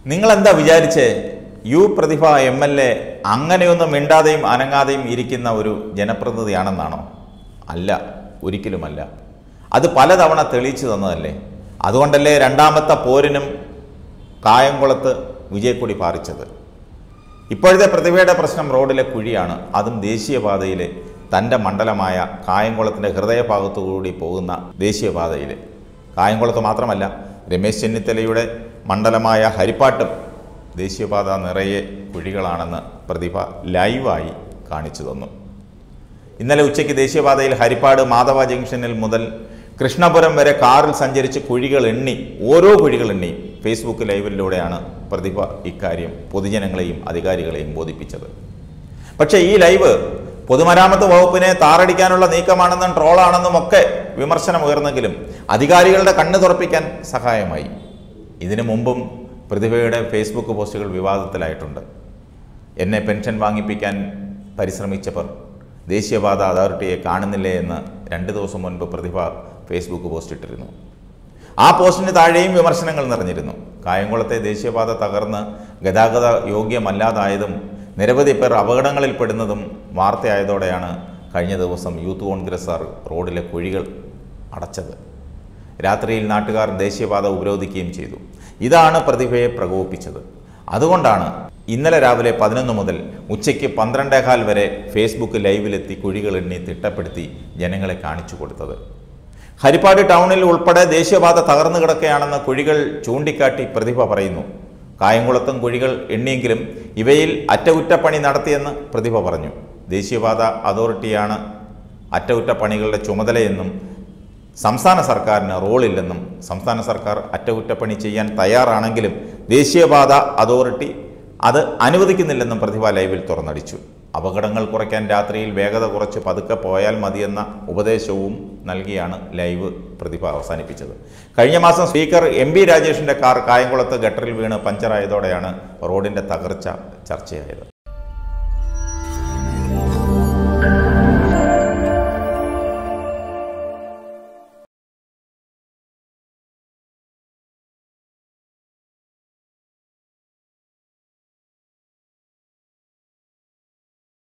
നിങ്ങളെന്താ വിചാരിച്ചേ? പ്രതിഭ MLA അങ്ങനെയൊന്നും മിണ്ടാതെയും അനങ്ങാതെയും ഇരിക്കുന്ന ഒരു ജനപ്രതിനിധിയാണെന്നാണോ? അല്ല, ഒരിക്കലുമല്ല. അത് പലതവണ തെളിയിച്ചു തന്നതല്ലേ. അതുകൊണ്ടല്ലേ രണ്ടാമത്തെ പോരിനും കായംകുളത്ത് വിജയക്കൊടി പാറിച്ചത്. ഇപ്പോഴത്തെ പ്രതിഭയുടെ പ്രശ്നം റോഡിലെ കുഴിയാണ്. അതും ദേശീയപാതയിലെ തൻ്റെ മണ്ഡലമായ കായംകുളത്തിൻ്റെ ഹൃദയഭാഗത്തുകൂടി പോകുന്ന ദേശീയപാതയിൽ. കായംകുളത്ത് മാത്രമല്ല, രമേശ് ചെന്നിത്തലയുടെ മണ്ഡലമായ ഹരിപ്പാട്ടും ദേശീയപാത നിറയെ കുഴികളാണെന്ന് പ്രതിഭ ലൈവായി കാണിച്ചു തന്നു. ഇന്നലെ ഉച്ചയ്ക്ക് ദേശീയപാതയിൽ ഹരിപ്പാട് മാധവ ജംഗ്ഷനിൽ മുതൽ കൃഷ്ണപുരം വരെ കാറിൽ സഞ്ചരിച്ച് കുഴികൾ എണ്ണി, ഓരോ കുഴികൾ എണ്ണി ഫേസ്ബുക്ക് ലൈവിലൂടെയാണ് പ്രതിഭ ഇക്കാര്യം പൊതുജനങ്ങളെയും അധികാരികളെയും ബോധിപ്പിച്ചത്. പക്ഷേ ഈ ലൈവ് പൊതുമരാമത്ത് വകുപ്പിനെ താറടിക്കാനുള്ള നീക്കമാണെന്നും ട്രോളാണെന്നും ഒക്കെ വിമർശനം ഉയർന്നെങ്കിലും അധികാരികളുടെ കണ്ണ് തുറപ്പിക്കാൻ സഹായമായി. ഇതിനു മുമ്പും പ്രതിഭയുടെ ഫേസ്ബുക്ക് പോസ്റ്റുകൾ വിവാദത്തിലായിട്ടുണ്ട്. എന്നെ പെൻഷൻ വാങ്ങിപ്പിക്കാൻ പരിശ്രമിച്ചവർ ദേശീയപാത അതോറിറ്റിയെ കാണുന്നില്ലേ എന്ന് 2 ദിവസം മുൻപ് പ്രതിഭ ഫേസ്ബുക്ക് പോസ്റ്റ് ഇട്ടിരുന്നു. ആ പോസ്റ്റിന് താഴെയും വിമർശനങ്ങൾ നിറഞ്ഞിരുന്നു. കായംകുളത്തെ ദേശീയപാത തകർന്ന് ഗതാഗത യോഗ്യമല്ലാതായതും നിരവധി പേർ അപകടങ്ങളിൽപ്പെടുന്നതും വാർത്തയായതോടെയാണ് കഴിഞ്ഞ ദിവസം യൂത്ത് കോൺഗ്രസ്സുകാർ റോഡിലെ കുഴികൾ അടച്ചത്. രാത്രിയിൽ നാട്ടുകാർ ദേശീയപാത ഉപരോധിക്കുകയും ചെയ്തു. ഇതാണ് പ്രതിഭയെ പ്രകോപിപ്പിച്ചത്. അതുകൊണ്ടാണ് ഇന്നലെ രാവിലെ 11 മുതൽ ഉച്ചയ്ക്ക് 12:15 വരെ ഫേസ്ബുക്ക് ലൈവിലെത്തി കുഴികൾ എണ്ണി തിട്ടപ്പെടുത്തി ജനങ്ങളെ കാണിച്ചു കൊടുത്തത്. ഹരിപ്പാട് ടൗണിൽ ഉൾപ്പെടെ ദേശീയപാത തകർന്നു കിടക്കുകയാണെന്ന് കുഴികൾ ചൂണ്ടിക്കാട്ടി പ്രതിഭ പറയുന്നു. കായംകുളത്തും കുഴികൾ എണ്ണിയെങ്കിലും ഇവയിൽ അറ്റകുറ്റപ്പണി നടത്തിയെന്ന് പ്രതിഭ പറഞ്ഞു. ദേശീയപാത അതോറിറ്റിയാണ് അറ്റകുറ്റപ്പണികളുടെ ചുമതലയെന്നും സംസ്ഥാന സർക്കാരിന് റോളില്ലെന്നും സംസ്ഥാന സർക്കാർ അറ്റകുറ്റപ്പണി ചെയ്യാൻ തയ്യാറാണെങ്കിലും ദേശീയപാത അതോറിറ്റി അത് അനുവദിക്കുന്നില്ലെന്നും പ്രതിഭ ലൈവിൽ തുറന്നടിച്ചു. അപകടങ്ങൾ കുറയ്ക്കാൻ രാത്രിയിൽ വേഗത കുറച്ച് പതുക്കെ പോയാൽ മതിയെന്ന ഉപദേശവും നൽകിയാണ് ലൈവ് പ്രതിഭ അവസാനിപ്പിച്ചത്. കഴിഞ്ഞ മാസം സ്പീക്കർ MP രാജേഷിൻ്റെ കാർ കായംകുളത്ത് ഗട്ടറിൽ വീണ് പഞ്ചറായതോടെയാണ് റോഡിൻ്റെ തകർച്ച ചർച്ചയായത്.